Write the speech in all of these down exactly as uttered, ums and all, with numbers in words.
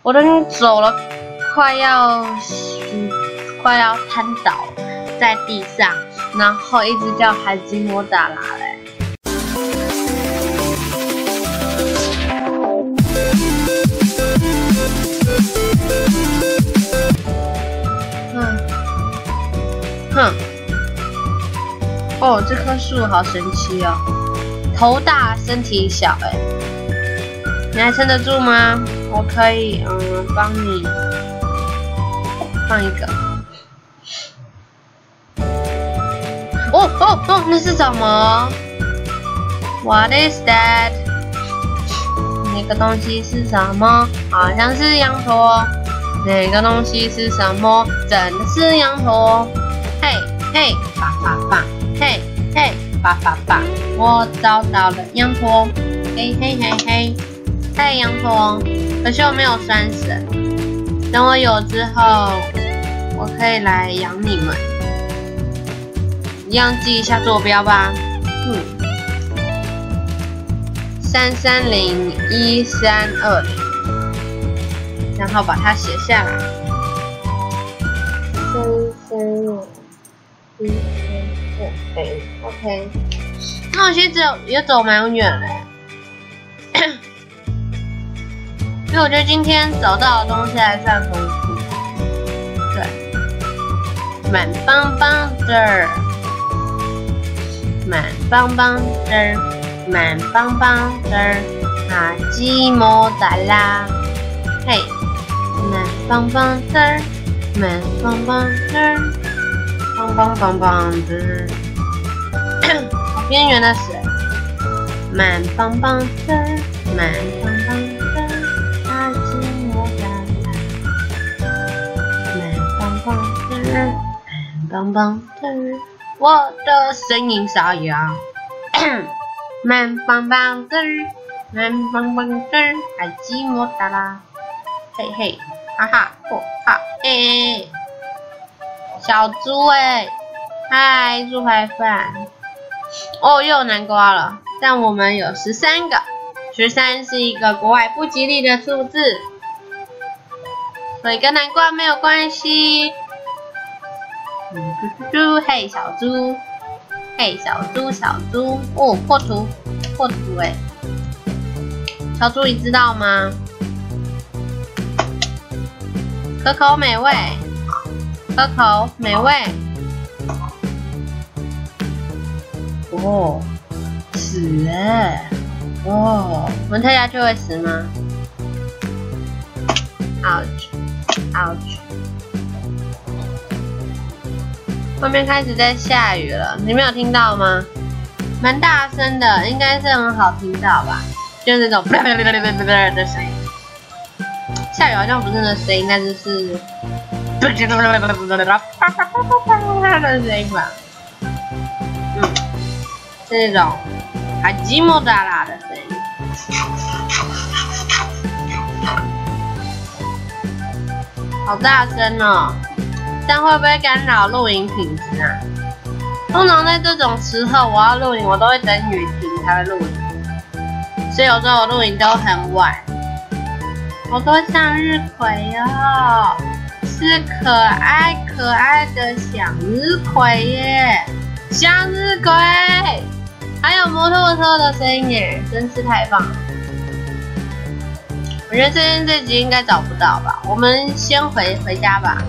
我都已经走了，快要嗯快要瘫倒在地上，然后一直叫海基摩达拉嘞。嗯，哼，哦，这棵树好神奇哦，头大身体小哎。你还撑得住吗？我可以，嗯，帮你放一个。哦哦哦，那是什么 ？What is that？ 那个东西是什么？好像是羊驼。那个东西是什么？真的是羊驼。嘿嘿，叭叭叭，嘿嘿，叭叭叭，我找到了羊驼。嘿嘿嘿嘿。太阳驼，可是我没有拴绳。等我有之后，我可以来养你们。一样记一下坐标吧。嗯，三三零一三二零，然后把它写下来。三三零一三二零 ，OK。那我其实走也走蛮远了。因为我觉得今天找到的东西还算丰富，对，满邦邦的，满邦邦的，满邦邦的，哈基摩达拉，嘿，满邦邦的，满邦邦的，邦邦邦邦的，好边缘的水，满邦邦的，满邦邦的。棒棒的，我的声音沙哑。慢棒棒的，慢棒棒的，还寂寞哒啦，嘿嘿，哈哈，哦哈，哎、欸，小猪哎、欸，嗨，猪排饭。哦，又有南瓜了，但我们有十三个，十三是一个国外不吉利的数字，所以跟南瓜没有关系。嗯，猪猪猪，嘿，小猪，嘿，小猪，小猪，哦，破图，破图哎，小猪你知道吗？可口美味，可口美味，哦，死哎，哦，闻它下去会死吗 ？Ouch， ouch。外面开始在下雨了，你没有听到吗？蛮大声的，应该是很好听到吧？就是那种的声音。下雨好像不是那声音，但是是的声音吧？嗯，是那种还寂寞哒啦的声音。好大声哦！这样会不会干扰录影品质啊？通常在这种时候，我要录影，我都会等雨停才会录影，所以有时候我录影都很晚。好多向日葵哦，是可爱可爱的向日葵耶！向日葵，还有摩托车的声音耶，真是太棒了！我觉得这边这集应该找不到吧？我们先回回家吧。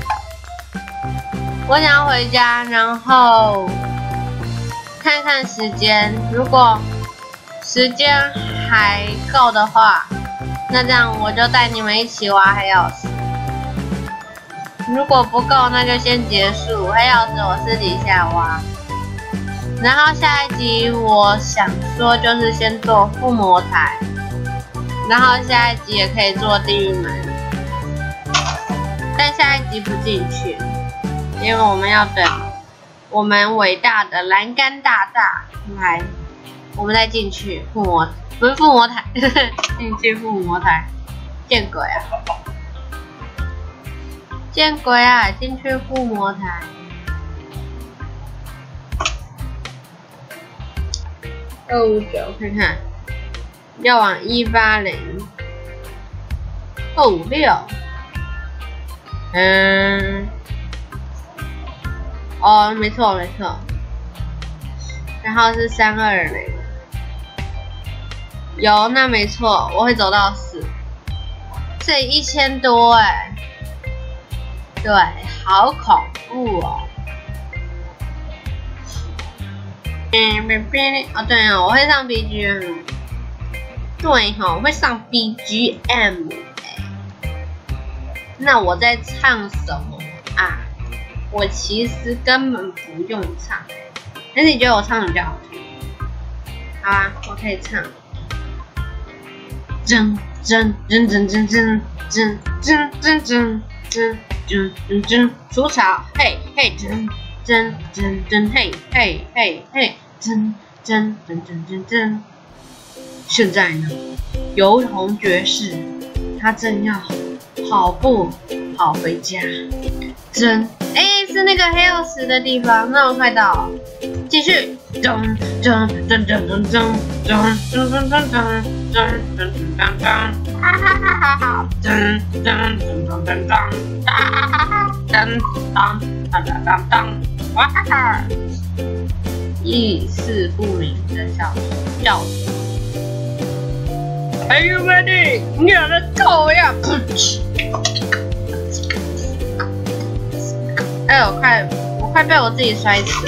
我想要回家，然后看看时间。如果时间还够的话，那这样我就带你们一起挖黑曜石。如果不够，那就先结束。黑曜石我私底下挖。然后下一集我想说就是先做附魔台，然后下一集也可以做地狱门，但下一集不进去。因为我们要等我们伟大的栏杆大大来，我们再进去附魔，不是附魔台，进去附魔台，见鬼啊！见鬼啊！进去附魔台，二五九看看，要往一八零， 二五六，嗯，哦，没错没错，然后是三二那个，有那没错，我会走到四，这一千多哎，对，好恐怖哦。嗯，哦对哦，我会上 B G M， 对哈、哦，我会上 B G M。那我在唱什么啊？我其实根本不用唱，但是你觉得我唱的比较好听？好啊，我可以唱。真真真真真真真真真真真真真真除草，嘿嘿真真真真嘿嘿嘿嘿真真真真真真。现在呢，油桐爵士他正要跑步跑回家，真哎、欸、是那个黑曜石的地方，那么快到，继续，噔噔噔噔噔噔噔噔噔噔噔噔噔噔噔，哈哈哈哈哈，噔噔噔噔噔噔，哈哈哈哈，噔当当当当当，哇哈哈，意识不明的笑笑声。Are you ready? 你的头呀！哎，我快，我快被我自己摔死了。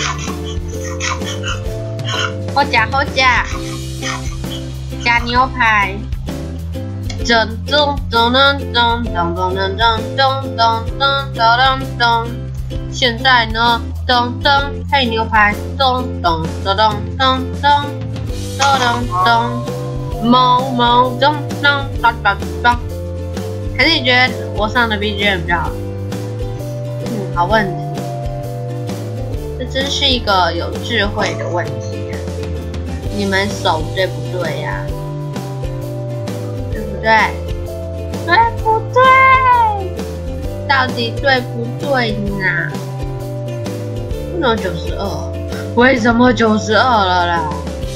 好夹好夹，夹牛排。噔噔噔噔噔噔噔噔噔噔噔噔噔。现在呢，噔噔配牛排，噔噔噔噔噔噔噔噔噔。某某咚咚咚咚咚，还是你觉得我上的 B G M 比较好？嗯，好问题，这真是一个有智慧的问题啊！你们手对不对呀、啊？对不对？对不对？到底对不对呢？不能九十二，为什么九十二了啦？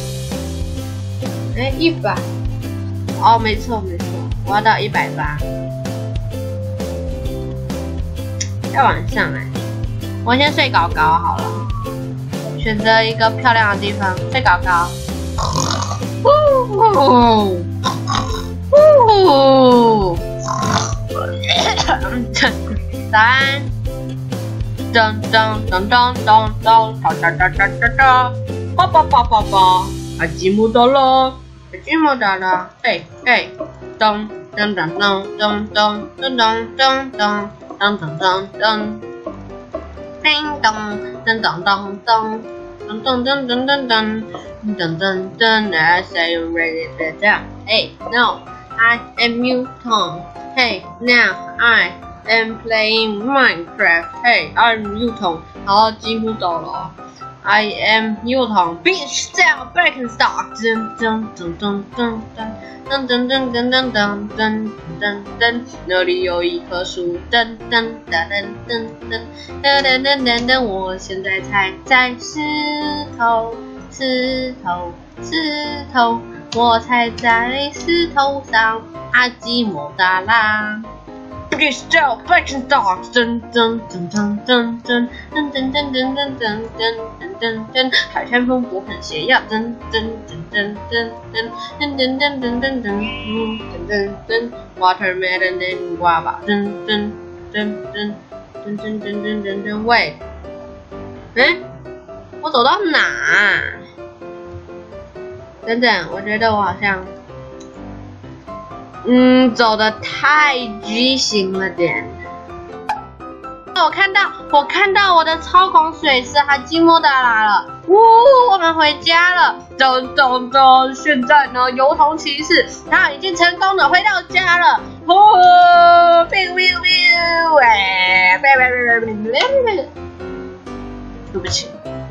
哎，一百，哦，没错没错，我要到一百八，要往上来。我先睡高高好了，选择一个漂亮的地方睡高高。呜呜，早安。噔噔噔噔噔噔，哒哒哒哒哒哒，叭叭叭叭叭，阿吉姆到了。寂寞的了，嘿嘿，咚咚咚咚咚咚咚咚咚咚咚咚咚咚，叮咚咚咚咚咚咚咚咚咚咚咚咚咚咚 I say you ready to jump. Hey, no, I am Newton. Hey, now I am playing Minecraft. Hey, I'm Newton. 好，几乎到了。I am Newton. Bitch, down, back and start. 噔噔噔噔噔噔噔噔噔噔噔噔噔噔，那里有一棵树。噔噔噔噔噔噔噔噔噔噔噔，我现在踩在石头，石头，石头，我踩在石头上，阿基莫达拉。Bitch, down, back and start. 噔噔噔噔噔噔噔噔噔噔噔噔噔噔噔噔，海山风不很邪呀！噔噔噔噔噔噔噔噔噔噔噔噔噔噔噔 ，Watermelon and guava， 噔噔噔噔噔噔噔噔噔噔，喂，嗯，我走到哪？等等，我觉得我好像。嗯，走的太畸形了点。我看到，我看到我的超狂水师哈基莫达拉了，呜，我们回家了。咚咚咚！现在呢，油桐骑士他已经成功的回到家了。哦，biu biu biu， 哎，对不起。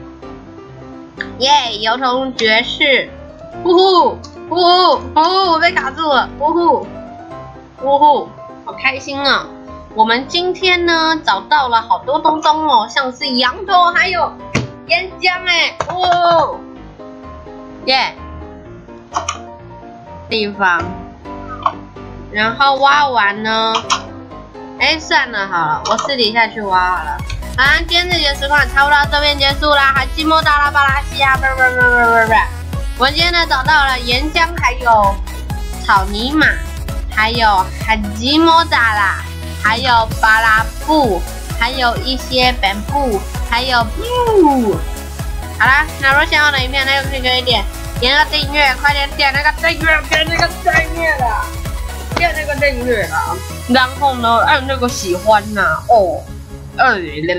耶，油桐爵士，呼呼。呜呼呜呼，我被卡住了！呜呼呜呼，好开心啊！我们今天呢找到了好多东东哦，像是羊头还有岩浆哎，哦，耶！地方然后挖完呢，哎，算了好了，我私底下去挖好了。好，今天这节实况差不多到这边结束啦，还寂寞达拉巴拉西亚，不不不不不不，我今天呢找到了岩浆，还有草泥马，还有哈基莫达拉，还有巴拉布，还有一些本布，还有布。好啦，那如果想要的影片，那就可以给一点点个订阅，快点点那个订阅，点那个订阅了，点那个订阅了，然后呢按那个喜欢呐、啊，哦，呃，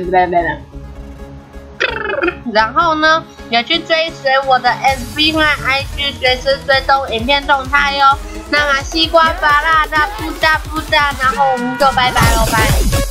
然后呢也去追随我的 F B 和 I G， 随时追踪影片动态哟。那么西瓜巴拉大布大布大，然后我们就拜拜喽，拜。